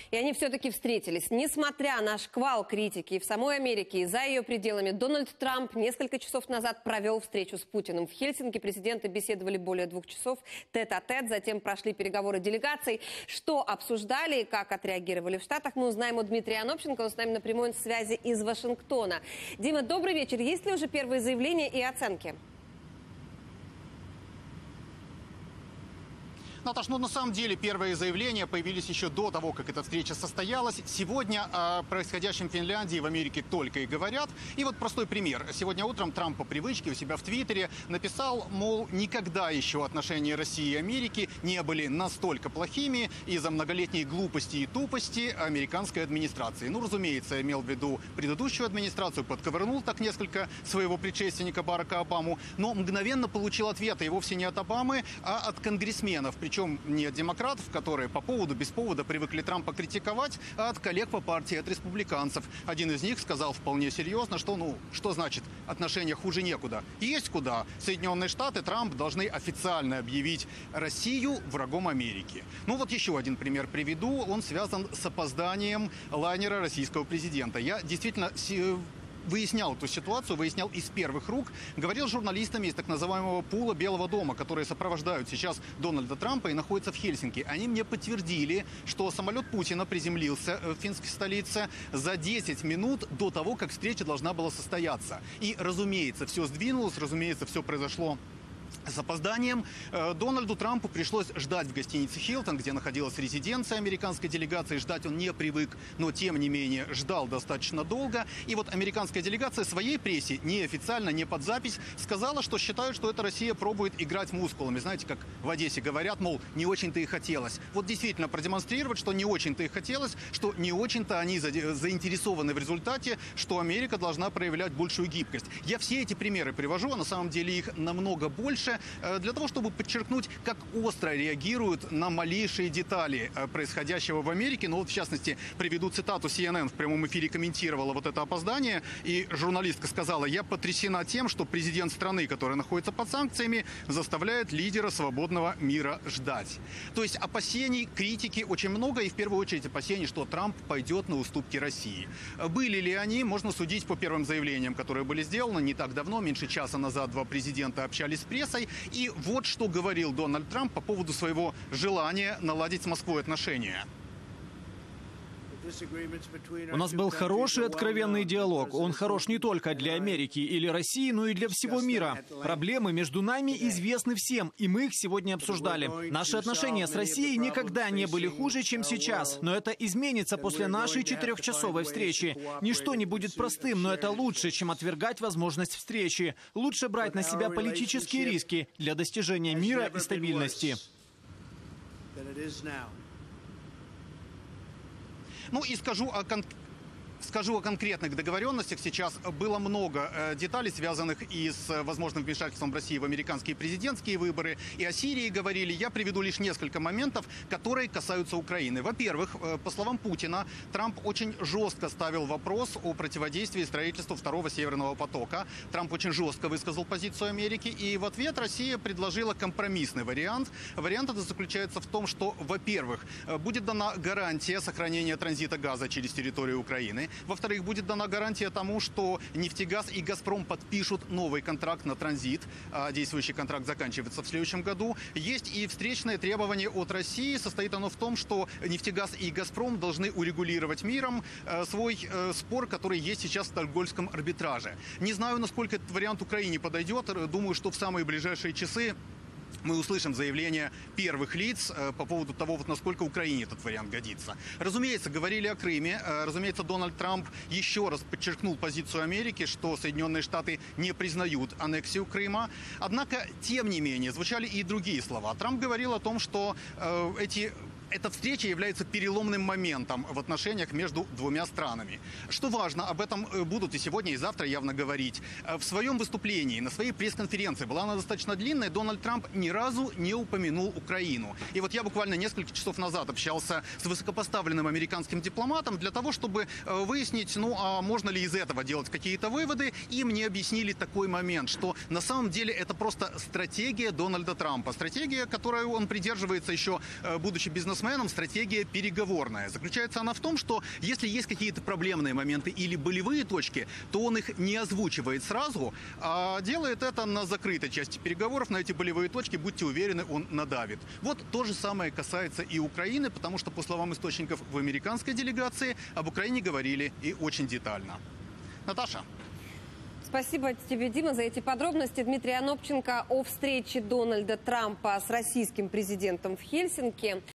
И они все-таки встретились. Несмотря на шквал критики и в самой Америке, и за ее пределами, Дональд Трамп несколько часов назад провел встречу с Путиным. В Хельсинки президенты беседовали более 2 часов тет-а-тет, затем прошли переговоры делегаций. Что обсуждали и как отреагировали в Штатах, мы узнаем у Дмитрия Анопченко. Он с нами на прямой связи из Вашингтона. Дима, добрый вечер. Есть ли уже первые заявления и оценки? Наташ, на самом деле первые заявления появились еще до того, как эта встреча состоялась. Сегодня о происходящем в Финляндии и в Америке только и говорят. И вот простой пример. Сегодня утром Трамп по привычке у себя в Твиттере написал, мол, никогда еще отношения России и Америки не были настолько плохими из-за многолетней глупости и тупости американской администрации. Ну, разумеется, имел в виду предыдущую администрацию, подковырнул так несколько своего предшественника Барака Обаму, но мгновенно получил ответы и вовсе не от Обамы, а от конгрессменов. Причем не от демократов, которые по поводу, без повода привыкли Трампа критиковать, а от коллег по партии, от республиканцев. Один из них сказал вполне серьезно, что, что значит отношения хуже некуда. Есть куда. Соединенные Штаты, Трамп должны официально объявить Россию врагом Америки. Ну вот еще один пример приведу. Он связан с опозданием лайнера российского президента. Я действительно выяснял эту ситуацию, выяснял из первых рук, говорил с журналистами из так называемого пула Белого дома, которые сопровождают сейчас Дональда Трампа и находятся в Хельсинки. Они мне подтвердили, что самолет Путина приземлился в финской столице за 10 минут до того, как встреча должна была состояться. И, разумеется, все сдвинулось, разумеется, все произошло с опозданием. Дональду Трампу пришлось ждать в гостинице «Хилтон», где находилась резиденция американской делегации. Ждать он не привык, но тем не менее ждал достаточно долго. И вот американская делегация своей прессе, неофициально, не под запись, сказала, что считают, что эта Россия пробует играть мускулами. Знаете, как в Одессе говорят, мол, не очень-то и хотелось. Вот действительно продемонстрировать, что не очень-то и хотелось, что не очень-то они заинтересованы в результате, что Америка должна проявлять большую гибкость. Я все эти примеры привожу, а на самом деле их намного больше, для того, чтобы подчеркнуть, как остро реагируют на малейшие детали происходящего в Америке. Ну вот, в частности, приведу цитату. CNN в прямом эфире комментировала вот это опоздание, и журналистка сказала: «Я потрясена тем, что президент страны, которая находится под санкциями, заставляет лидера свободного мира ждать». То есть опасений, критики очень много, и в первую очередь опасений, что Трамп пойдет на уступки России. Были ли они, можно судить по первым заявлениям, которые были сделаны не так давно, меньше часа назад два президента общались с прессой. И вот что говорил Дональд Трамп по поводу своего желания наладить с Москвой отношения. У нас был хороший откровенный диалог. Он хорош не только для Америки или России, но и для всего мира. Проблемы между нами известны всем, и мы их сегодня обсуждали. Наши отношения с Россией никогда не были хуже, чем сейчас. Но это изменится после нашей 4-часовой встречи. Ничто не будет простым, но это лучше, чем отвергать возможность встречи. Лучше брать на себя политические риски для достижения мира и стабильности. Ну и скажу о конкретных договоренностях. Сейчас было много деталей, связанных и с возможным вмешательством России в американские президентские выборы. И о Сирии говорили. Я приведу лишь несколько моментов, которые касаются Украины. Во-первых, по словам Путина, Трамп очень жестко ставил вопрос о противодействии строительству второго Северного потока. Трамп очень жестко высказал позицию Америки. И в ответ Россия предложила компромиссный вариант. Вариант этот заключается в том, что, во-первых, будет дана гарантия сохранения транзита газа через территорию Украины. Во-вторых, будет дана гарантия тому, что «Нефтегаз» и «Газпром» подпишут новый контракт на транзит. Действующий контракт заканчивается в следующем году. Есть и встречное требование от России. Состоит оно в том, что «Нефтегаз» и «Газпром» должны урегулировать миром свой спор, который есть сейчас в Стокгольмском арбитраже. Не знаю, насколько этот вариант Украине подойдет. Думаю, что в самые ближайшие часы мы услышим заявления первых лиц по поводу того, вот насколько Украине этот вариант годится. Разумеется, говорили о Крыме. Разумеется, Дональд Трамп еще раз подчеркнул позицию Америки, что Соединенные Штаты не признают аннексию Крыма. Однако, тем не менее, звучали и другие слова. Трамп говорил о том, что эта встреча является переломным моментом в отношениях между двумя странами. Что важно, об этом будут и сегодня, и завтра явно говорить. В своем выступлении, на своей пресс-конференции, была она достаточно длинная, Дональд Трамп ни разу не упомянул Украину. И вот я буквально несколько часов назад общался с высокопоставленным американским дипломатом для того, чтобы выяснить, а можно ли из этого делать какие-то выводы. И мне объяснили такой момент, что на самом деле это просто стратегия Дональда Трампа. Стратегия, которой он придерживается еще, будучи бизнесменом, конгрессменам стратегия переговорная. Заключается она в том, что если есть какие-то проблемные моменты или болевые точки, то он их не озвучивает сразу, а делает это на закрытой части переговоров. На эти болевые точки, будьте уверены, он надавит. Вот то же самое касается и Украины, потому что, по словам источников в американской делегации, об Украине говорили и очень детально. Наташа. Спасибо тебе, Дима, за эти подробности. Дмитрий Анопченко о встрече Дональда Трампа с российским президентом в Хельсинки.